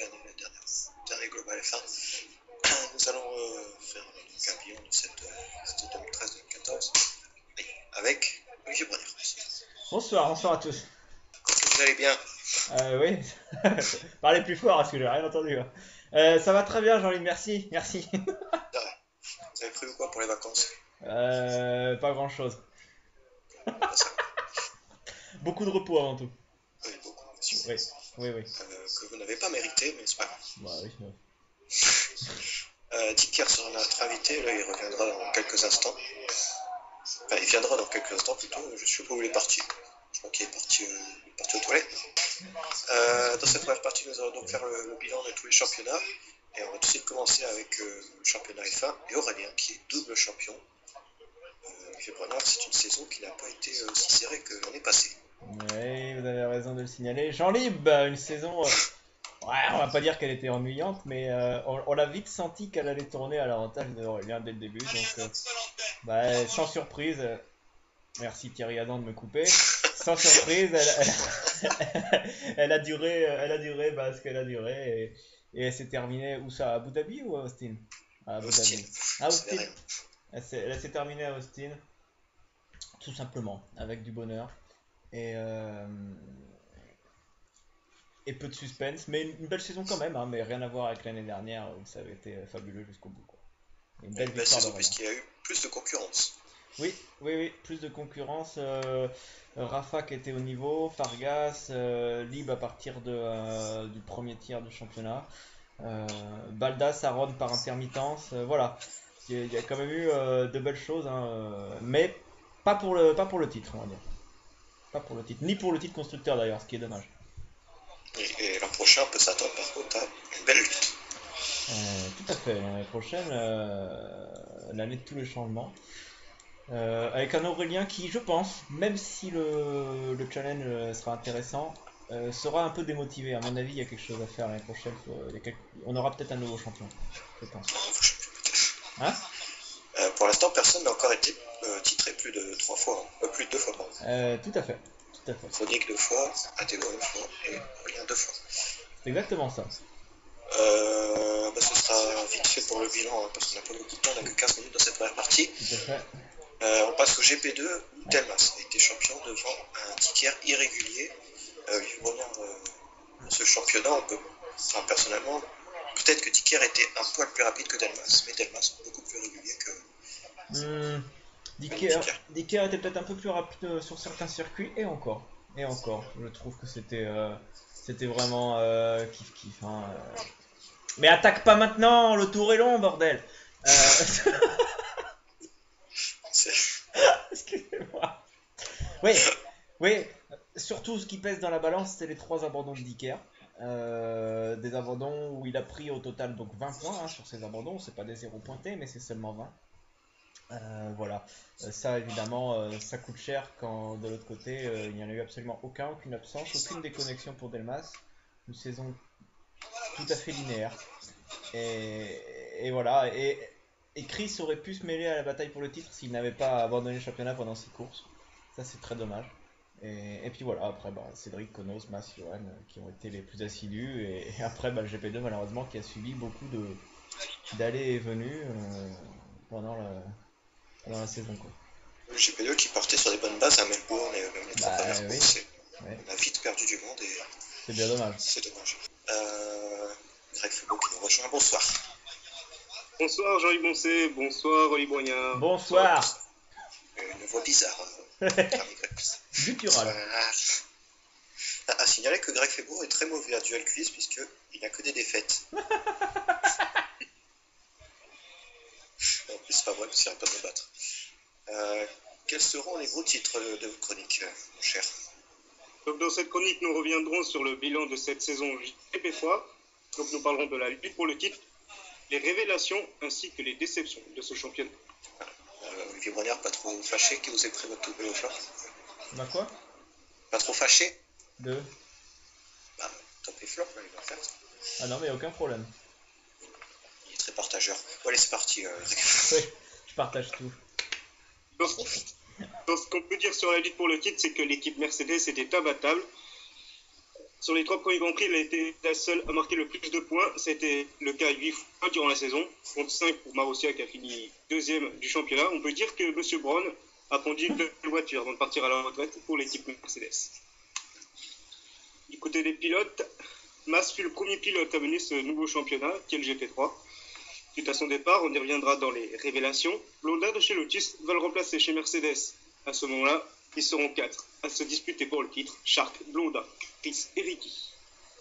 dernier Global F1. Nous allons faire donc un bilan de cette 2013-2014 avec Olivier Brunner. Bonsoir à tous. Vous allez bien? Oui, parlez plus fort parce que j'ai rien entendu. Ça va très bien, Jean-Luc, merci. Vous avez prévu quoi pour les vacances? Pas grand-chose. Beaucoup de repos avant tout. Oui, beaucoup, monsieur. Oui. Que vous n'avez pas mérité, mais c'est pas grave. Bah oui. Dicker sera notre invité, là il reviendra dans quelques instants. Enfin, il viendra dans quelques instants plutôt, je sais pas où il est parti. Je crois qu'il est parti aux toilettes. Dans cette première partie, nous allons donc faire le bilan de tous les championnats. Et on va tout de suite commencer avec le championnat F1 et Aurélien qui est double champion. Olivier Brunner, c'est une saison qui n'a pas été aussi serrée que l'année passée. Oui, vous avez raison de le signaler. Jean-Lib, une saison, on va pas dire qu'elle était ennuyante, mais on l'a vite senti qu'elle allait tourner à l'avantage d'Aurélien dès le début. Donc, sans surprise, merci Thierry Adam de me couper. Sans surprise, elle a duré ce qu'elle a duré et elle s'est terminée où ça, à Abu Dhabi ou à Austin? À Abu Dhabi. À Austin. Elle s'est terminée à Austin, tout simplement, avec du bonheur et peu de suspense, mais une belle saison quand même, hein, mais rien à voir avec l'année dernière où ça avait été fabuleux jusqu'au bout, quoi. Une belle saison puisqu'il y a eu plus de concurrence. Oui, plus de concurrence. Rafa qui était au niveau, Fargas, Lib à partir du premier tiers du championnat, Baldas, Aron par intermittence. Voilà, il y a quand même eu de belles choses, hein, mais pas pour le titre, on va dire. Pas pour le titre, ni pour le titre constructeur d'ailleurs, ce qui est dommage. Et l'an prochain, on peut s'attendre par contre à une belle lutte. Tout à fait, l'année prochaine, l'année de tous les changements. Avec un Aurélien qui, je pense, même si le challenge sera intéressant, sera un peu démotivé. À mon avis, il y a quelque chose à faire l'année prochaine. On aura peut-être un nouveau champion, je pense. Hein? Pour l'instant, personne n'a encore été titré plus de 2 fois. Tout à fait. Chronique 2 fois, Athéo 1 fois et Aurélien 2 fois. C'est exactement ça. Ce sera vite fait pour le bilan, hein, parce qu'on n'a pas beaucoup de temps, on n'a que 15 minutes dans cette première partie. Tout à fait. On passe au GP2 où Delmas a été champion devant un Dicker irrégulier. Dans ce championnat, personnellement, peut-être que Dicker était un poil plus rapide que Delmas, mais Delmas beaucoup plus régulier que Dicker était peut-être un peu plus rapide sur certains circuits, et encore, je trouve que c'était vraiment kiff. Hein, Mais attaque pas maintenant, le tour est long, bordel. Excusez-moi. Oui, surtout ce qui pèse dans la balance, c'est les 3 abandons de Dicker. Des abandons où il a pris au total donc 20 points, hein, sur ces abandons. C'est pas des 0 pointés, mais c'est seulement 20. Voilà. Ça évidemment, ça coûte cher quand de l'autre côté, il n'y en a eu absolument aucune absence, aucune déconnexion pour Delmas. Une saison tout à fait linéaire. Et voilà. Et Chris aurait pu se mêler à la bataille pour le titre s'il n'avait pas abandonné le championnat pendant 6 courses. Ça, c'est très dommage. Et puis voilà, après, Cédric, Konos, Mas, Johan qui ont été les plus assidus. Et après, le GP2, malheureusement, qui a subi beaucoup d'allées et venues pendant la saison, quoi. Le GP2 qui partait sur des bonnes bases à Melbourne et même les 3 premières courses. Ouais. On a vite perdu du monde et c'est bien dommage. C'est dommage. Greg Febo qui nous rejoint. Bonsoir. Bonsoir Jean-Yves Boncé, bonsoir Olivier Brunner. Bonsoir. Une voix bizarre. Guttural. À signaler que Greg Febo est très mauvais à duel quiz puisqu'il n'a que des défaites. En plus, c'est pas vrai parce qu'il n'arrête pas de me battre. Quels seront les gros titres de votre chronique, mon cher? Donc dans cette chronique, nous reviendrons sur le bilan de cette saison GP3. Donc nous parlerons de la lutte pour le titre, les révélations ainsi que les déceptions de ce championnat. Olivier Brunner, pas trop fâché qui vous ait pris votre double flop? Bah quoi? Pas trop fâché? Top et flop, là, il va faire. Ah non, mais aucun problème. Il est très partageur. Bon, allez, c'est parti. Oui, je partage tout. Donc, ce qu'on peut dire sur la lutte pour le titre, c'est que l'équipe Mercedes était imbattable. Sur les 3 premiers Grands Prix, elle a été la seule à marquer le plus de points. Ça a été le cas 8 fois durant la saison, contre 5 pour Marussia qui a fini 2e du championnat. On peut dire que M. Brown a conduit une belle voiture avant de partir à la retraite pour l'équipe Mercedes. Du côté des pilotes, Mas fut le premier pilote à mener ce nouveau championnat, qui est le GP3. Suite à son départ, on y reviendra dans les révélations. Blondin de chez Lotus va le remplacer chez Mercedes. À ce moment-là, ils seront 4 à se disputer pour le titre, Shark, Blondin, Chris et Ricky.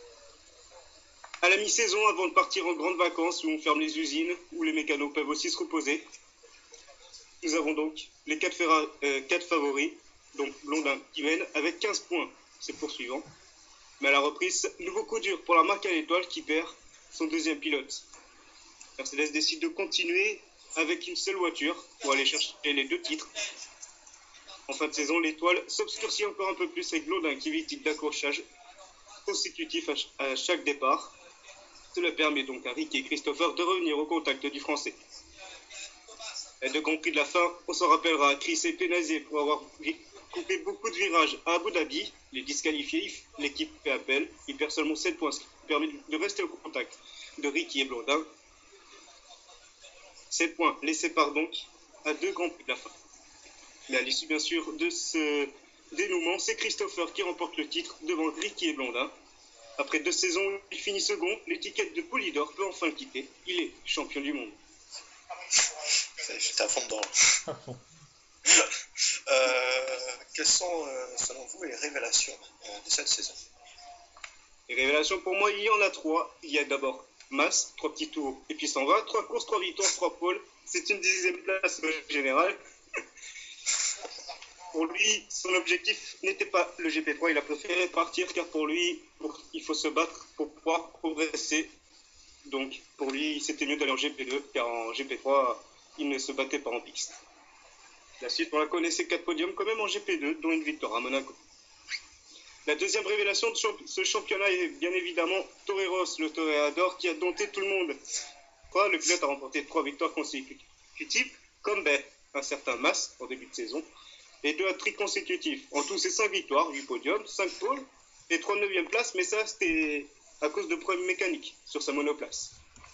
À la mi-saison, avant de partir en grandes vacances où on ferme les usines, où les mécanos peuvent aussi se reposer, nous avons donc les 4 favoris, donc Blondin qui mène avec 15 points, c'est poursuivant. Mais à la reprise, nouveau coup dur pour la marque à l'étoile qui perd son 2e pilote. Mercedes décide de continuer avec une seule voiture pour aller chercher les 2 titres. En fin de saison, l'étoile s'obscurcit encore un peu plus avec Blondin qui évite d'accrochage consécutif à chaque départ. Cela permet donc à Ricky et Christopher de revenir au contact du français. Les 2 Grands Prix de la fin, on s'en rappellera, Chris est pénalisé pour avoir coupé beaucoup de virages à Abu Dhabi. Il est disqualifié, l'équipe fait appel, il perd seulement 7 points, ce qui permet de rester au contact de Ricky et Blondin. 7 points les séparent donc à 2 Grands Prix de la fin. Mais à l'issue bien sûr de ce dénouement, c'est Christopher qui remporte le titre devant Ricky et Blondin. Après 2 saisons, il finit second, l'étiquette de Polydor peut enfin le quitter, il est champion du monde. J'étais à fond dedans. Quelles sont, selon vous, les révélations de cette saison? Les révélations, pour moi, il y en a 3. Il y a d'abord Mas, 3 petits tours, et puis s'en va. 3 courses, 3 victoires, 3 pôles. C'est une 10e place générale. Pour lui, son objectif n'était pas le GP3. Il a préféré partir car pour lui, il faut se battre pour pouvoir progresser. Donc, pour lui, c'était mieux d'aller en GP2 car en GP3, il ne se battait pas en piste. La suite, on la connaissait 4 podiums quand même en GP2, dont une victoire à Monaco. La deuxième révélation de ce championnat est bien évidemment Toreros, le toréador qui a dompté tout le monde. Le pilote a remporté 3 victoires consécutives, comme un certain Mas en début de saison, et 2 hat-tricks consécutifs. En tout, c'est 5 victoires, 8 podiums, 5 pôles et 3 9e places, mais ça, c'était à cause de problèmes mécaniques sur sa monoplace.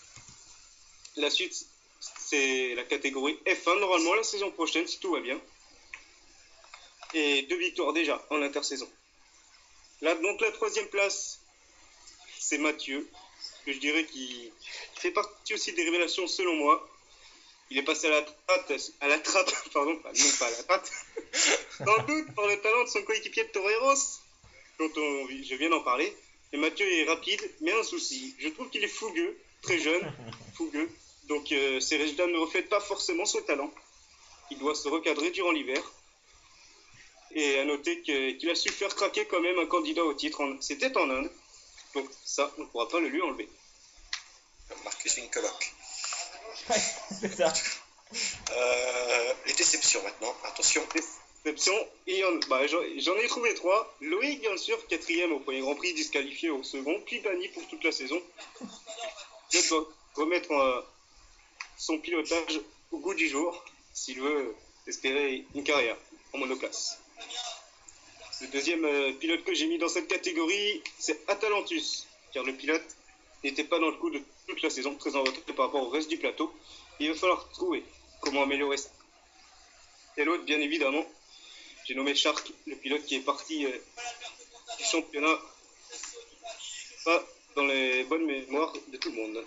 La suite, c'est la catégorie F1, normalement la saison prochaine, si tout va bien. Et 2 victoires déjà en intersaison. Là, donc la 3e place, c'est Mathieu, que je dirais qui fait partie aussi des révélations selon moi. Il est passé à la trappe, pardon, non pas à la trappe, sans doute par le talent de son coéquipier de Toreros, dont je viens d'en parler. Et Mathieu est rapide, mais un souci. Je trouve qu'il est fougueux, très jeune, fougueux. Donc ses résultats ne reflètent pas forcément son talent. Il doit se recadrer durant l'hiver. Et à noter qu'il a su faire craquer quand même un candidat au titre. C'était en Inde. Donc ça, on ne pourra pas le lui enlever. Marcus Winkelhock. Ouais, c'est ça. Les déceptions maintenant, attention. Déception, j'en ai trouvé 3. Loïc, bien sûr, 4e au premier Grand Prix, disqualifié au second, puis banni pour toute la saison. Il doit remettre son pilotage au goût du jour, s'il veut espérer une carrière en monoplace. Le deuxième pilote que j'ai mis dans cette catégorie, c'est Atalantus, car le pilote n'était pas dans le coup de toute la saison, très en retrait par rapport au reste du plateau. Il va falloir trouver comment améliorer ça. Et l'autre, bien évidemment, j'ai nommé Shark, le pilote qui est parti du championnat, pas dans les bonnes mémoires de tout le monde.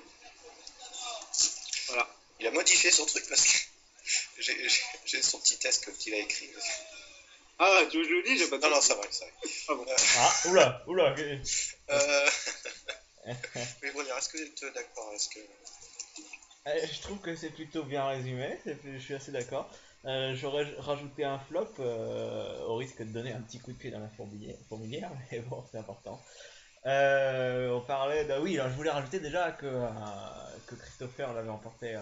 Voilà. Il a modifié son truc parce que j'ai son petit test qu'il a écrit. Ah, tu veux que je le dise? J'ai pas Non, c'est vrai. Ah bon. Oula. Mais bon, est-ce que tu es d'accord? Je trouve que c'est plutôt bien résumé, je suis assez d'accord. J'aurais rajouté un flop au risque de donner un petit coup de pied dans la fourmilière, mais bon, c'est important. On parlait de... Oui, alors je voulais rajouter déjà que Christopher l'avait emporté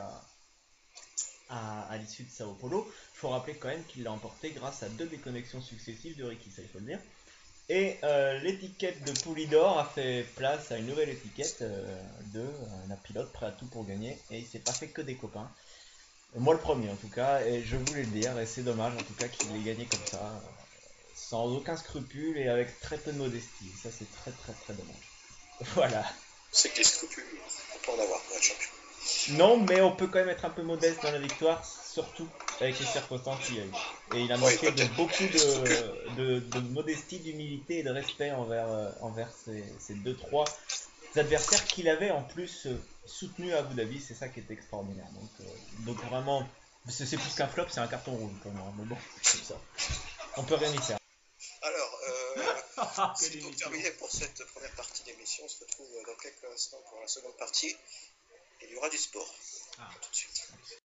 à l'issue de Sao Paulo. Il faut rappeler quand même qu'il l'a emporté grâce à 2 déconnexions successives de Ricky, ça il faut le dire. Et l'étiquette de Polydor a fait place à une nouvelle étiquette d'un pilote prêt à tout pour gagner, et il s'est pas fait que des copains. Moi le premier en tout cas, et je voulais le dire, et c'est dommage en tout cas qu'il ait gagné comme ça, sans aucun scrupule et avec très peu de modestie. Ça, c'est très très très dommage. Voilà. C'est que les scrupules, on peut en avoir pour être champion. Non, mais on peut quand même être un peu modeste dans la victoire, surtout avec les circonstances qu'il y a eu. Et il a manqué de beaucoup de modestie, d'humilité et de respect envers ces 2-3 adversaires qu'il avait en plus soutenus à Abu Dhabi. C'est ça qui est extraordinaire. Donc vraiment, c'est plus qu'un flop, c'est un carton rouge quand même. Mais bon, c'est ça. On peut rien y faire. Alors, c'est donc terminé pour cette première partie d'émission. On se retrouve dans quelques instants pour la seconde partie. Il y aura du sport. Tout de suite.